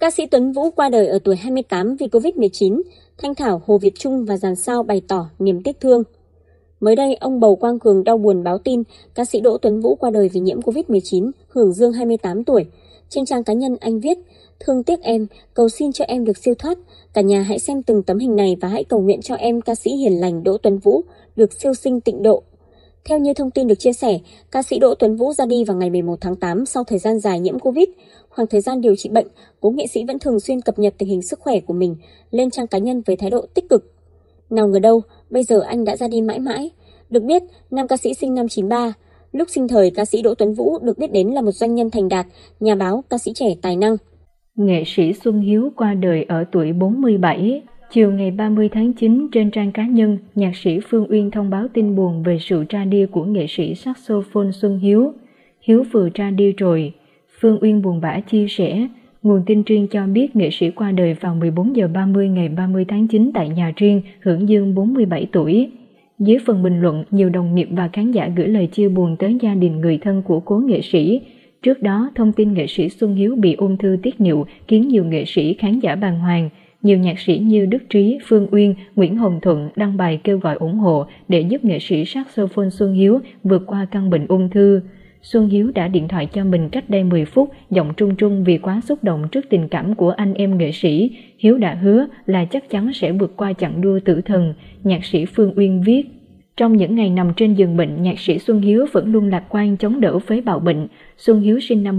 Ca sĩ Tuấn Vũ qua đời ở tuổi 28 vì Covid-19, Thanh Thảo, Hồ Việt Trung và dàn sao bày tỏ niềm tiếc thương. Mới đây, ông Bầu Quang Cường đau buồn báo tin ca sĩ Đỗ Tuấn Vũ qua đời vì nhiễm Covid-19, hưởng dương 28 tuổi. Trên trang cá nhân anh viết: "Thương tiếc em, cầu xin cho em được siêu thoát. Cả nhà hãy xem từng tấm hình này và hãy cầu nguyện cho em ca sĩ hiền lành Đỗ Tuấn Vũ được siêu sinh tịnh độ." Theo như thông tin được chia sẻ, ca sĩ Đỗ Tuấn Vũ ra đi vào ngày 11 tháng 8 sau thời gian dài nhiễm Covid. Khoảng thời gian điều trị bệnh, cố nghệ sĩ vẫn thường xuyên cập nhật tình hình sức khỏe của mình lên trang cá nhân với thái độ tích cực. Nào ngờ đâu, bây giờ anh đã ra đi mãi mãi. Được biết, nam ca sĩ sinh năm 93. Lúc sinh thời, ca sĩ Đỗ Tuấn Vũ được biết đến là một doanh nhân thành đạt, nhà báo, ca sĩ trẻ tài năng. Nghệ sĩ Xuân Hiếu qua đời ở tuổi 47. Chiều ngày 30 tháng 9, trên trang cá nhân, nhạc sĩ Phương Uyên thông báo tin buồn về sự ra đi của nghệ sĩ saxophone Xuân Hiếu. "Hiếu vừa ra đi rồi." Phương Uyên buồn bã chia sẻ. Nguồn tin riêng cho biết nghệ sĩ qua đời vào 14 giờ 30 ngày 30 tháng 9 tại nhà riêng, hưởng dương 47 tuổi. Dưới phần bình luận, nhiều đồng nghiệp và khán giả gửi lời chia buồn tới gia đình người thân của cố nghệ sĩ. Trước đó, thông tin nghệ sĩ Xuân Hiếu bị ung thư tiết niệu khiến nhiều nghệ sĩ khán giả bàng hoàng. Nhiều nhạc sĩ như Đức Trí, Phương Uyên, Nguyễn Hồng Thuận đăng bài kêu gọi ủng hộ để giúp nghệ sĩ saxophone Xuân Hiếu vượt qua căn bệnh ung thư. Xuân Hiếu đã điện thoại cho mình cách đây 10 phút, giọng trung trung vì quá xúc động trước tình cảm của anh em nghệ sĩ. Hiếu đã hứa là chắc chắn sẽ vượt qua chặng đua tử thần, nhạc sĩ Phương Uyên viết. Trong những ngày nằm trên giường bệnh, nhạc sĩ Xuân Hiếu vẫn luôn lạc quan chống đỡ với bạo bệnh. Xuân Hiếu sinh năm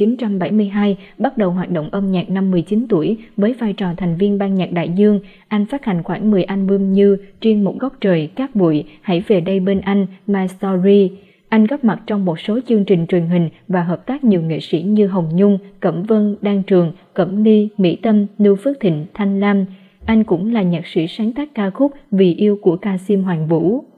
1972, bắt đầu hoạt động âm nhạc năm 19 tuổi với vai trò thành viên ban nhạc đại dương. Anh phát hành khoảng 10 album như Riêng một góc trời, Cát bụi, Hãy về đây bên anh, My Story. Anh góp mặt trong một số chương trình truyền hình và hợp tác nhiều nghệ sĩ như Hồng Nhung, Cẩm Vân, Đan Trường, Cẩm Ly, Mỹ Tâm, Noo Phước Thịnh, Thanh Lam. Anh cũng là nhạc sĩ sáng tác ca khúc Vì yêu của ca sĩ Hoàng Vũ.